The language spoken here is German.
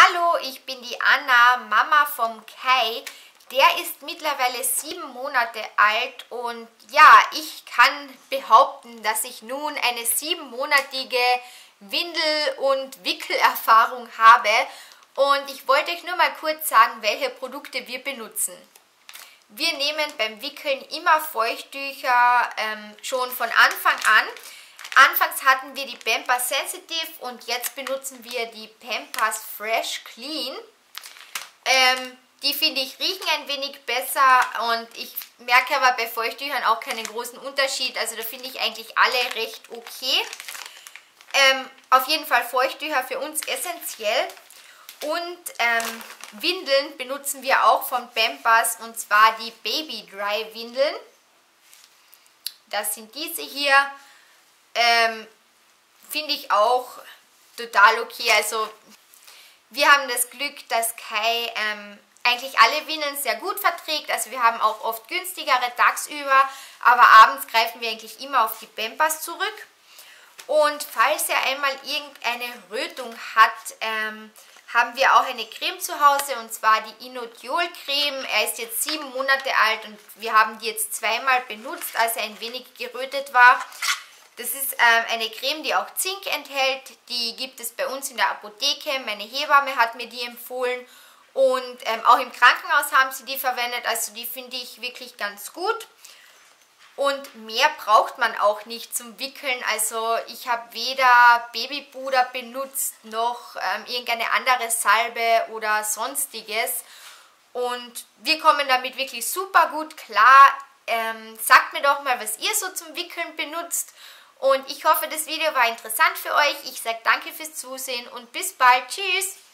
Hallo, ich bin die Anna, Mama vom Kai. Der ist mittlerweile 7 Monate alt und ja, ich kann behaupten, dass ich nun eine 7-monatige Windel- und Wickelerfahrung habe. Und ich wollte euch nur mal kurz sagen, welche Produkte wir benutzen. Wir nehmen beim Wickeln immer Feuchttücher schon von Anfang an. Anfangs hatten wir die Pampers Sensitive und jetzt benutzen wir die Pampers Fresh Clean. Die finde ich riechen ein wenig besser und ich merke aber bei Feuchttüchern auch keinen großen Unterschied. Also da finde ich eigentlich alle recht okay. Auf jeden Fall Feuchttücher für uns essentiell. Und Windeln benutzen wir auch von Pampers und zwar die Baby Dry Windeln. Das sind diese hier. Finde ich auch total okay. Also wir haben das Glück, dass Kai eigentlich alle Windeln sehr gut verträgt. Also wir haben auch oft günstigere tagsüber, aber abends greifen wir eigentlich immer auf die Pampers zurück. Und falls er einmal irgendeine Rötung hat, haben wir auch eine Creme zu Hause und zwar die Inodiol Creme. Er ist jetzt 7 Monate alt und wir haben die jetzt zweimal benutzt, als er ein wenig gerötet war. Das ist eine Creme, die auch Zink enthält. Die gibt es bei uns in der Apotheke. Meine Hebamme hat mir die empfohlen. Und auch im Krankenhaus haben sie die verwendet. Also die finde ich wirklich ganz gut. Und mehr braucht man auch nicht zum Wickeln. Also ich habe weder Babypuder benutzt, noch irgendeine andere Salbe oder sonstiges. Und wir kommen damit wirklich super gut klar. Sagt mir doch mal, was ihr so zum Wickeln benutzt. Und ich hoffe, das Video war interessant für euch. Ich sage danke fürs Zusehen und bis bald. Tschüss!